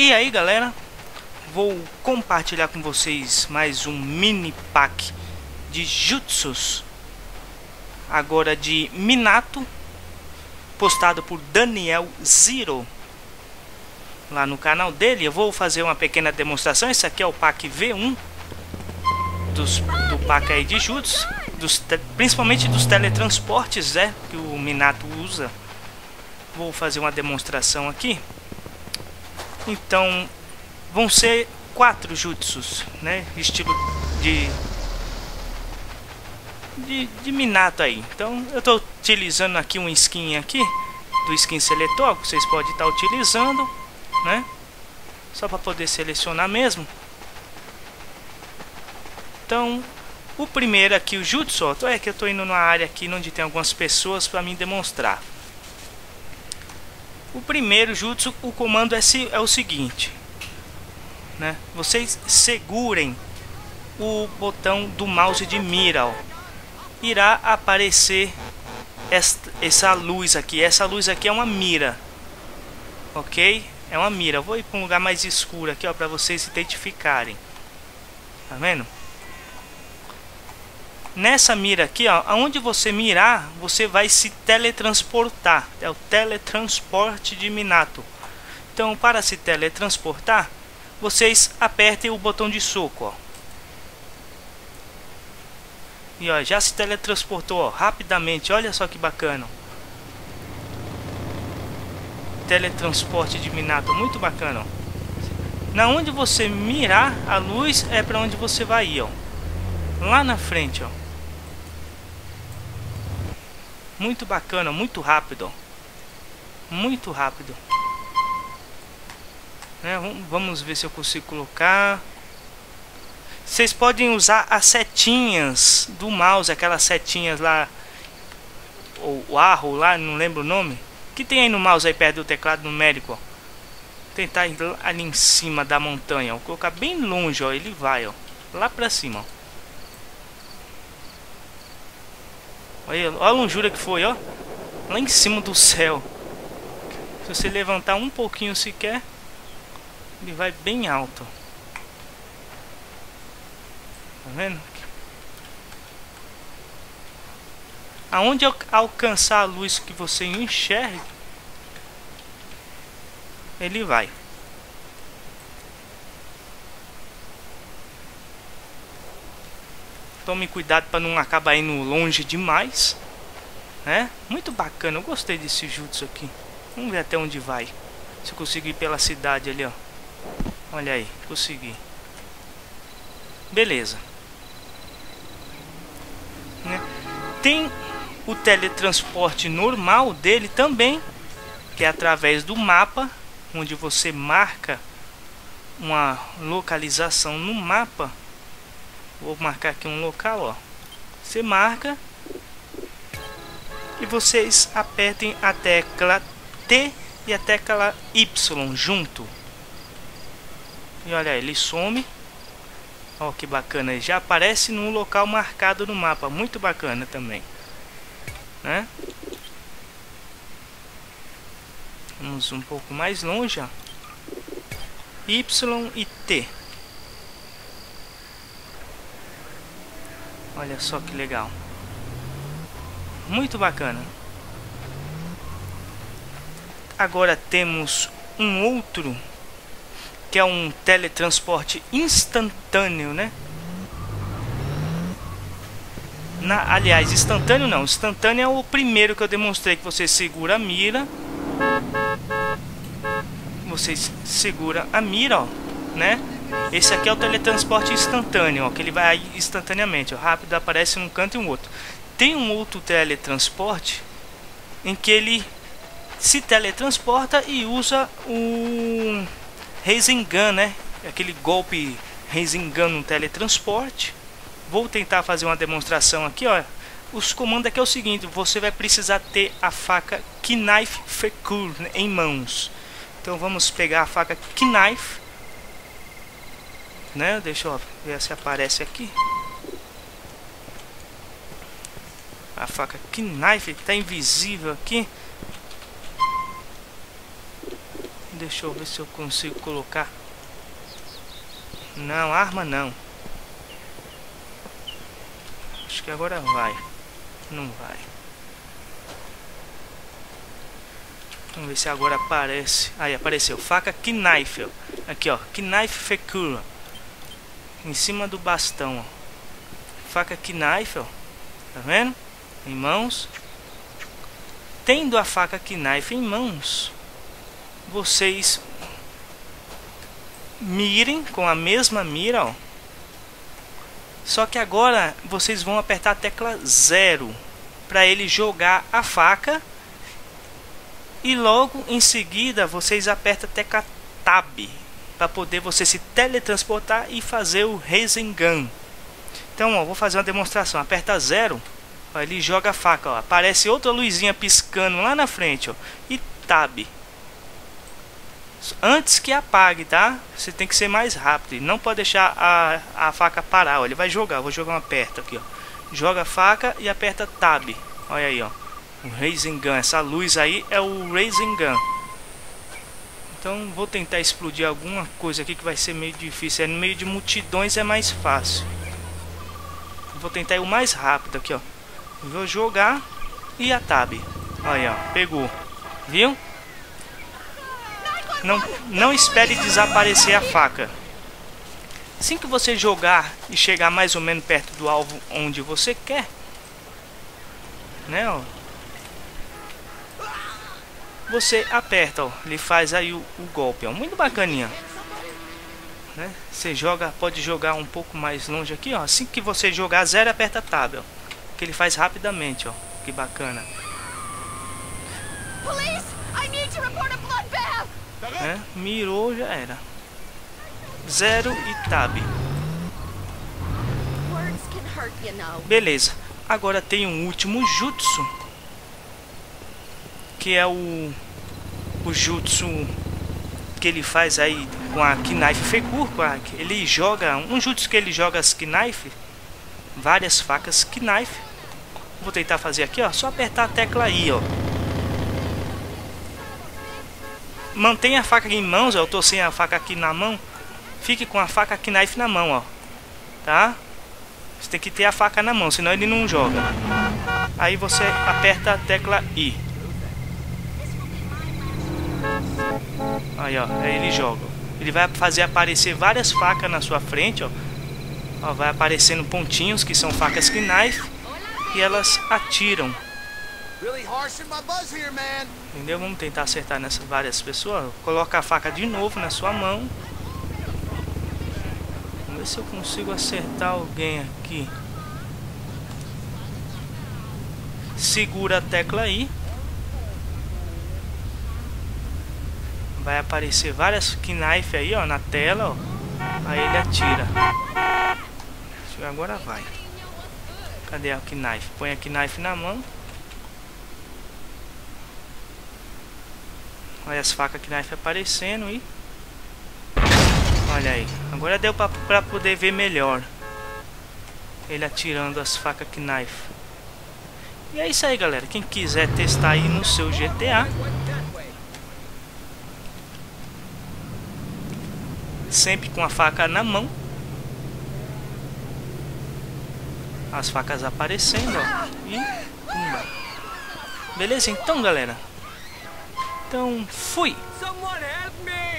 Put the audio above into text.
E aí galera, vou compartilhar com vocês mais um mini pack de jutsus, agora de Minato, postado por Daniel Zero lá no canal dele. Eu vou fazer uma pequena demonstração. Esse aqui é o pack V1 do pack aí de jutsus, principalmente dos teletransportes, que o Minato usa. Vou fazer uma demonstração aqui. Então vão ser 4 jutsus, né, estilo de Minato aí. Então eu estou utilizando aqui um skin aqui do skin seletor, que vocês podem estar utilizando, né, só para poder selecionar mesmo. Então o primeiro aqui, o jutsu, é que eu estou indo numa área aqui onde tem algumas pessoas para mim demonstrar. O primeiro jutsu, o comando é o seguinte, né? Vocês segurem o botão do mouse de mira, ó. Irá aparecer essa luz aqui. Essa luz aqui é uma mira, ok? É uma mira. Eu vou ir para um lugar mais escuro aqui, ó, para vocês identificarem. Tá vendo? Nessa mira aqui, ó, aonde você mirar, você vai se teletransportar. É o teletransporte de Minato. Então, para se teletransportar, vocês apertem o botão de soco, ó. E ó, já se teletransportou, ó, rapidamente. Olha só que bacana. Teletransporte de Minato, muito bacana, ó. Na onde você mirar a luz é para onde você vai ir, ó. Lá na frente, ó. Muito bacana, muito rápido, ó. Muito rápido, né? Vamos ver se eu consigo colocar. Vocês podem usar as setinhas do mouse, aquelas setinhas lá, ou o arrow lá, não lembro o nome, que tem aí no mouse aí perto do teclado numérico, ó. Tentar ir ali em cima da montanha, ó. Vou colocar bem longe, ó. Ele vai, ó, lá pra cima, ó. Olha a longura que foi, ó. Lá em cima do céu. Se você levantar um pouquinho sequer, ele vai bem alto. Tá vendo? Aonde alcançar a luz que você enxerga, ele vai. Tome cuidado para não acabar indo longe demais, né? Muito bacana, eu gostei desse jutsu aqui. Vamos ver até onde vai. Se eu consigo ir pela cidade ali, ó. Olha aí, consegui. Beleza, né? Tem o teletransporte normal dele também, que é através do mapa, onde você marca uma localização no mapa. Vou marcar aqui um local, ó. Você marca e vocês apertem a tecla T e a tecla Y junto. E olha, ele some. Ó, que bacana, ele já aparece num local marcado no mapa. Muito bacana também, né? Vamos um pouco mais longe, ó. Y e T. Olha só que legal. Muito bacana. Agora temos um outro, que é um teletransporte instantâneo, né? Aliás, instantâneo não. Instantâneo é o primeiro que eu demonstrei, que você segura a mira. Você segura a mira, ó, né? Esse aqui é o teletransporte instantâneo, ó, que ele vai instantaneamente, ó, rápido, aparece num canto e um outro. Tem um outro teletransporte em que ele se teletransporta e usa o Rasengan, né? Aquele golpe Rasengan no teletransporte. Vou tentar fazer uma demonstração aqui, ó. Os comandos aqui é o seguinte: você vai precisar ter a faca Knife Fecur em mãos. Então vamos pegar a faca Knife, né? Deixa eu ver se aparece aqui. A faca Knife está invisível aqui. Deixa eu ver se eu consigo colocar. Não, arma não. Acho que agora vai. Não vai. Vamos ver se agora aparece. Aí apareceu. Faca Knife. Aqui ó. Knife Fekura. Em cima do bastão. Ó. Faca Knife. Ó. Tá vendo? Em mãos. Tendo a faca Knife em mãos, vocês mirem com a mesma mira, ó. Só que agora vocês vão apertar a tecla 0 para ele jogar a faca, e logo em seguida vocês apertam a tecla Tab para poder você se teletransportar e fazer o Rasengan. Então, ó, vou fazer uma demonstração. Aperta 0, ó, ele joga a faca, ó. Aparece outra luzinha piscando lá na frente, ó, e Tab. Antes que apague, tá? Você tem que ser mais rápido. Não pode deixar a faca parar, ó. Ele vai jogar. Vou jogar um aperto aqui, ó. Joga a faca e aperta Tab. Olha aí, ó. O Rasengan. Essa luz aí é o Rasengan. Então vou tentar explodir alguma coisa aqui que vai ser meio difícil. No meio de multidões é mais fácil. Vou tentar ir o mais rápido aqui, ó. Vou jogar e a Tab. Olha aí, ó. Pegou. Viu? Não espere desaparecer a faca. Assim que você jogar e chegar mais ou menos perto do alvo onde você quer, né, ó, você aperta, ó, ele faz aí o golpe, ó, muito bacaninha, né? Você joga, pode jogar um pouco mais longe aqui, ó. Assim que você jogar 0, aperta Tab, ó, que ele faz rapidamente, ó. Que bacana. Police, I need to report a bloodbath. Mirou, já era. 0 e Tab. Words can hurt, you know. Beleza. Agora tem um último jutsu, que é o jutsu que ele faz aí com a Knife Fekura. Ele joga um jutsu que ele joga as Knife, várias facas Knife. Vou tentar fazer aqui, ó. Só apertar a tecla I, ó. Mantenha a faca em mãos, ó. Eu tô sem a faca aqui na mão. Fique com a faca Knife na mão, ó. Tá? Você tem que ter a faca na mão, senão ele não joga. Aí você aperta a tecla I. Aí, ó. Aí ele joga. Ele vai fazer aparecer várias facas na sua frente, ó. Ó, vai aparecendo pontinhos que são facas Knife. E elas atiram. Entendeu? Vamos tentar acertar nessas várias pessoas. Coloca a faca de novo na sua mão. Vamos ver se eu consigo acertar alguém aqui. Segura a tecla I. Vai aparecer várias Knife aí, ó, na tela, ó. Aí ele atira. Agora vai. Cadê a Knife? Põe a Knife na mão. Olha as facas Knife aparecendo e... Olha aí. Agora deu pra poder ver melhor. Ele atirando as facas Knife. E é isso aí, galera. Quem quiser testar aí no seu GTA, sempre com a faca na mão. As facas aparecendo, ó. E pumba. Beleza? Então, galera. Então, fui!